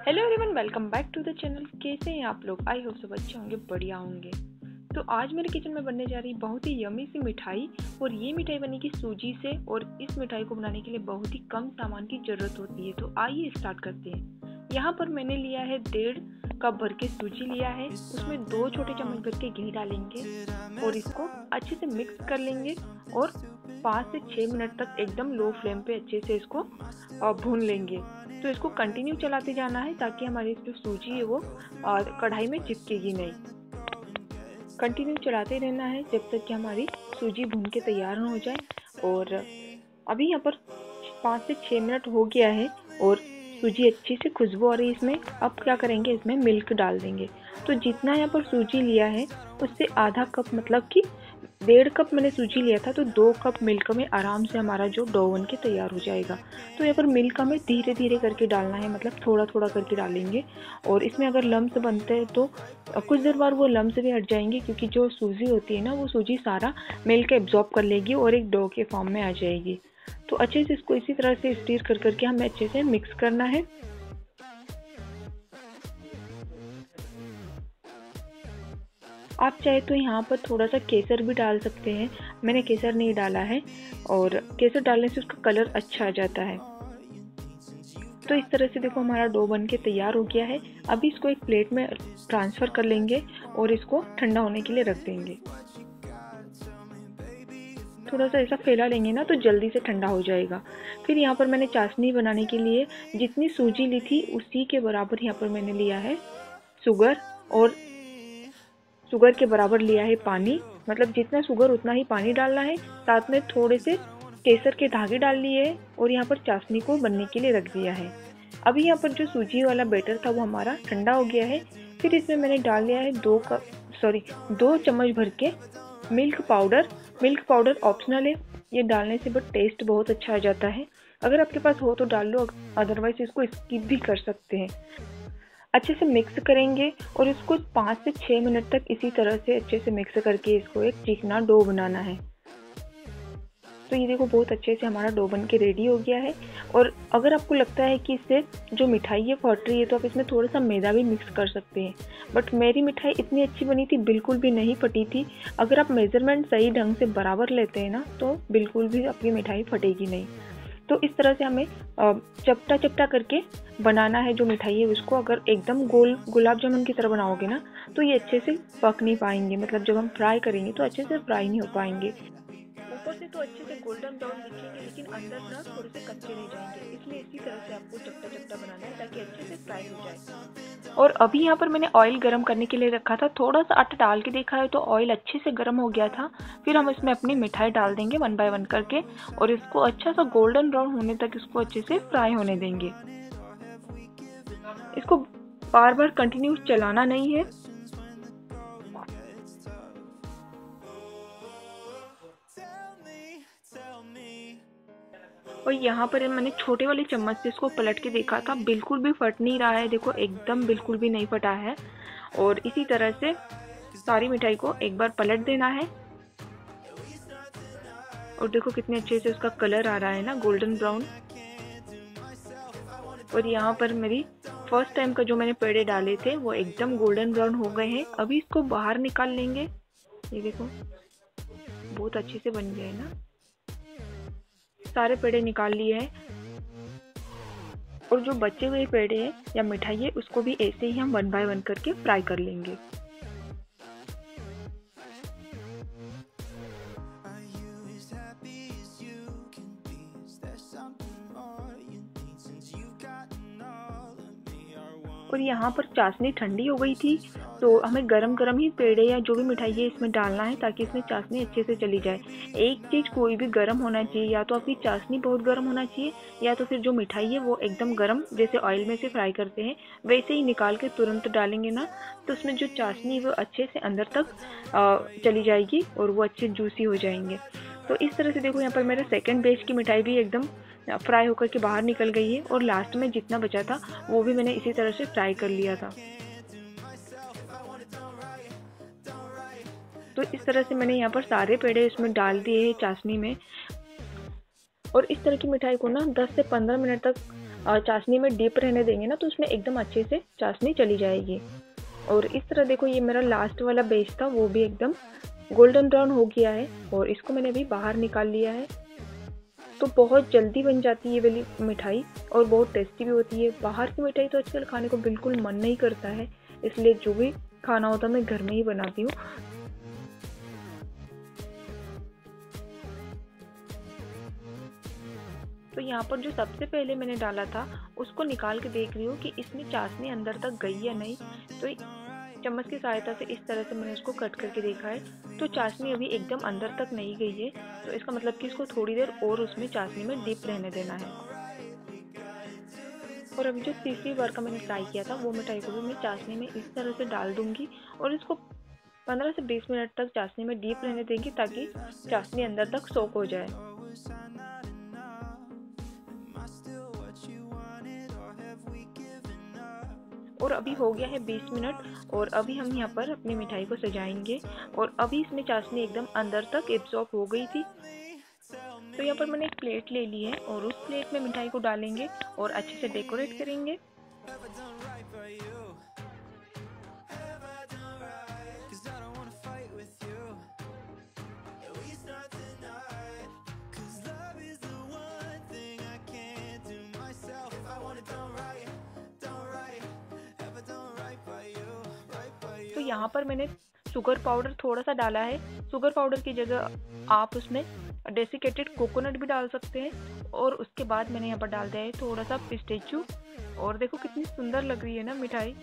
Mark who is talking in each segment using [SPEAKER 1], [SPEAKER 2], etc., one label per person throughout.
[SPEAKER 1] Hello everyone, welcome back to the channel. कैसे हैं आप लोग? आई होप सब अच्छे होंगे, बढ़िया होंगे। तो आज मेरे किचन में बनने जा रही बहुत ही यमी सी मिठाई, और ये मिठाई बनेगी सूजी से। और इस मिठाई को बनाने के लिए बहुत ही कम सामान की ज़रूरत होती है। तो आइए स्टार्ट करते हैं। यहाँ पर मैंने लिया है 1.5 कप भर के सूजी लिया है, उसमें 2 छोटे चम्मच भर के घी डालेंगे और इसको अच्छे से मिक्स कर लेंगे और 5 से 6 मिनट तक एकदम लो फ्लेम पे अच्छे से इसको भून लेंगे। तो इसको कंटिन्यू चलाते जाना है ताकि हमारी जो सूजी है वो कढ़ाई में चिपकेगी नहीं। कंटिन्यू चलाते रहना है जब तक कि हमारी सूजी भून के तैयार हो जाए। और अभी यहाँ पर 5 से 6 मिनट हो गया है और सूजी अच्छी से खुशबू आ रही है इसमें। अब क्या करेंगे, इसमें मिल्क डाल देंगे। तो जितना यहाँ पर सूजी लिया है उससे आधा कप, मतलब कि 1.5 कप मैंने सूजी लिया था, तो 2 कप मिल्क में आराम से हमारा जो डो बन के तैयार हो जाएगा। तो यहाँ पर मिल्क हमें धीरे धीरे करके डालना है, मतलब थोड़ा थोड़ा करके डालेंगे। और इसमें अगर लम्स बनते हैं तो कुछ देर बाद वो लम्स भी हट जाएंगे, क्योंकि जो सूजी होती है ना, वो सूजी सारा मिल्क एब्जॉर्ब कर लेगी और एक डो के फॉर्म में आ जाएगी। तो अच्छे से इसको इसी तरह से स्टीर कर करके हमें अच्छे से मिक्स करना है। आप चाहे तो यहाँ पर थोड़ा सा केसर भी डाल सकते हैं, मैंने केसर नहीं डाला है, और केसर डालने से उसका कलर अच्छा आ जाता है। तो इस तरह से देखो हमारा डो बन के तैयार हो गया है। अभी इसको एक प्लेट में ट्रांसफ़र कर लेंगे और इसको ठंडा होने के लिए रख देंगे। थोड़ा सा ऐसा फैला लेंगे ना तो जल्दी से ठंडा हो जाएगा। फिर यहाँ पर मैंने चाशनी बनाने के लिए जितनी सूजी ली थी उसी के बराबर यहाँ पर मैंने लिया है शुगर, और शुगर के बराबर लिया है पानी। मतलब जितना शुगर उतना ही पानी डालना है। साथ में थोड़े से केसर के धागे डाल लिए हैं और यहाँ पर चाशनी को बनने के लिए रख दिया है। अभी यहाँ पर जो सूजी वाला बैटर था वो हमारा ठंडा हो गया है। फिर इसमें मैंने डाल लिया है 2 चम्मच भर के milk powder. Milk powder optional है, ये डालने से बट टेस्ट बहुत अच्छा आ जाता है। अगर आपके पास हो तो डाल लो, अदरवाइज इसको स्किप भी कर सकते हैं। अच्छे से मिक्स करेंगे और इसको 5 से 6 मिनट तक इसी तरह से अच्छे से मिक्स करके इसको एक चिकना डो बनाना है। तो ये देखो बहुत अच्छे से हमारा डो बन के रेडी हो गया है। और अगर आपको लगता है कि इससे जो मिठाई है फट रही है तो आप इसमें थोड़ा सा मैदा भी मिक्स कर सकते हैं। बट मेरी मिठाई इतनी अच्छी बनी थी, बिल्कुल भी नहीं फटी थी। अगर आप मेज़रमेंट सही ढंग से बराबर लेते हैं ना तो बिल्कुल भी आपकी मिठाई फटेगी नहीं। तो इस तरह से हमें चपटा चपटा करके बनाना है जो मिठाई है उसको। अगर एकदम गोल गुलाब जामुन की तरह बनाओगे ना तो ये अच्छे से पक नहीं पाएंगे, मतलब जब हम फ्राई करेंगे तो अच्छे से फ्राई नहीं हो पाएंगे। ऊपर से तो अच्छे से गोल्डन ब्राउन दिखेंगे लेकिन अंदर ना थोड़े से कच्चे रह जाएंगे, इसलिए इसी तरह से आपको चपटा चपटा बनाना है ताकि अच्छे से फ्राई हो जाए। और अभी यहाँ पर मैंने ऑयल गरम करने के लिए रखा था, थोड़ा सा आटा डाल के देखा है तो ऑयल अच्छे से गर्म हो गया था। फिर हम इसमें अपनी मिठाई डाल देंगे 1 बाय 1 करके, और इसको अच्छा सा गोल्डन ब्राउन होने तक इसको अच्छे से फ्राई होने देंगे। इसको बार बार कंटिन्यू चलाना नहीं है। और यहाँ पर मैंने छोटे वाले चम्मच से इसको पलट के देखा था, बिल्कुल भी फट नहीं रहा है। देखो एकदम बिल्कुल भी नहीं फटा है। और इसी तरह से सारी मिठाई को एक बार पलट देना है। और देखो कितने अच्छे से उसका कलर आ रहा है ना, गोल्डन ब्राउन। और यहाँ पर मेरी फर्स्ट टाइम का जो मैंने पेड़े डाले थे वो एकदम गोल्डन ब्राउन हो गए हैं। अभी इसको बाहर निकाल लेंगे। ये देखो बहुत अच्छे से बन गए ना, सारे पेड़े निकाल लिए हैं। और जो बचे हुए पेड़े हैं या मिठाई है उसको भी ऐसे ही हम 1 बाय 1 करके फ्राई कर लेंगे। और यहाँ पर चाशनी ठंडी हो गई थी, तो हमें गरम गरम ही पेड़े या जो भी मिठाई है इसमें डालना है ताकि इसमें चाशनी अच्छे से चली जाए। एक चीज़ कोई भी गर्म होना चाहिए, या तो आपकी चाशनी बहुत गर्म होना चाहिए या तो फिर जो मिठाई है वो एकदम गर्म, जैसे ऑयल में से फ्राई करते हैं वैसे ही निकाल के तुरंत डालेंगे ना तो उसमें जो चाशनी वो अच्छे से अंदर तक चली जाएगी और वो अच्छे जूसी हो जाएंगे। तो इस तरह से देखो यहाँ पर मेरे सेकंड बैच की मिठाई भी एकदम फ्राई होकर के बाहर निकल गई है, और लास्ट में जितना बचा था वो भी मैंने इसी तरह से फ्राई कर लिया था। तो इस तरह से मैंने यहाँ पर सारे पेड़े इसमें डाल दिए हैं चाशनी में। और इस तरह की मिठाई को ना 10 से 15 मिनट तक चाशनी में डीप रहने देंगे ना तो उसमें एकदम अच्छे से चाशनी चली जाएगी। और इस तरह देखो ये मेरा लास्ट वाला बेस था वो भी एकदम गोल्डन ब्राउन हो गया है और इसको मैंने अभी बाहर निकाल लिया है। तो बहुत जल्दी बन जाती है ये वाली मिठाई और बहुत टेस्टी भी होती है। बाहर की मिठाई तो आजकल खाने को बिल्कुल मन नहीं करता है, इसलिए जो भी खाना होता है मैं घर में ही बनाती हूँ। तो यहाँ पर जो सबसे पहले मैंने डाला था उसको निकाल के देख रही हूँ कि इसमें चाशनी अंदर तक गई या नहीं। तो चम्मच की सहायता से इस तरह से मैंने उसको कट करके देखा है तो चाशनी अभी एकदम अंदर तक नहीं गई है। तो इसका मतलब कि इसको थोड़ी देर और उसमें चाशनी में डीप रहने देना है। और अभी जो तीसरी बार का मैंने ट्राई किया था वो मिठाई को भी मैं चाशनी में इस तरह से डाल दूंगी और इसको 15 से 20 मिनट तक चाशनी में डीप रहने देंगी ताकि चाशनी अंदर तक सोक हो जाए। और अभी हो गया है 20 मिनट और अभी हम यहाँ पर अपनी मिठाई को सजाएंगे। और अभी इसमें चाशनी एकदम अंदर तक एब्जॉर्ब हो गई थी। तो यहाँ पर मैंने एक प्लेट ले ली है और उस प्लेट में मिठाई को डालेंगे और अच्छे से डेकोरेट करेंगे। तो यहाँ पर मैंने शुगर पाउडर थोड़ा सा डाला है। शुगर पाउडर की जगह आप उसमें डेसिकेटेड कोकोनट भी डाल सकते हैं। और उसके बाद मैंने यहाँ पर डाल दिया है थोड़ा सा पिस्ताचियो। और देखो कितनी सुंदर लग रही है ना मिठाई।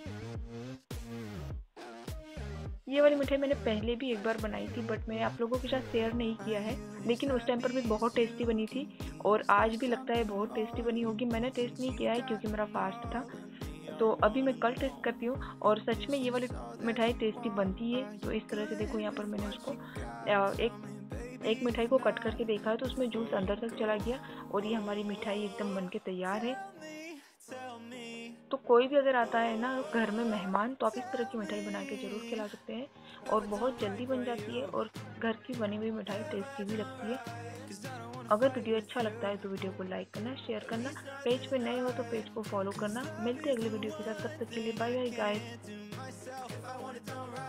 [SPEAKER 1] ये वाली मिठाई मैंने पहले भी एक बार बनाई थी बट मैंने आप लोगों के साथ शेयर नहीं किया है, लेकिन उस टाइम पर भी बहुत टेस्टी बनी थी और आज भी लगता है बहुत टेस्टी बनी होगी। मैंने टेस्ट नहीं किया है क्योंकि मेरा फास्ट था, तो अभी मैं कल टेस्ट करती हूँ और सच में ये वाली मिठाई टेस्टी बनती है। तो इस तरह से देखो यहाँ पर मैंने उसको एक मिठाई को कट करके देखा है तो उसमें जूस अंदर तक चला गया और ये हमारी मिठाई एकदम बनके तैयार है। तो कोई भी अगर आता है ना घर में मेहमान तो आप इस तरह की मिठाई बना के ज़रूर खिला सकते हैं और बहुत जल्दी बन जाती है और घर की बनी हुई मिठाई टेस्टी भी लगती है। अगर वीडियो अच्छा लगता है तो वीडियो को लाइक करना, शेयर करना, पेज पे नए हो तो पेज को फॉलो करना। मिलते हैं अगले वीडियो के साथ, तब तक के लिए बाय बाय गाइस।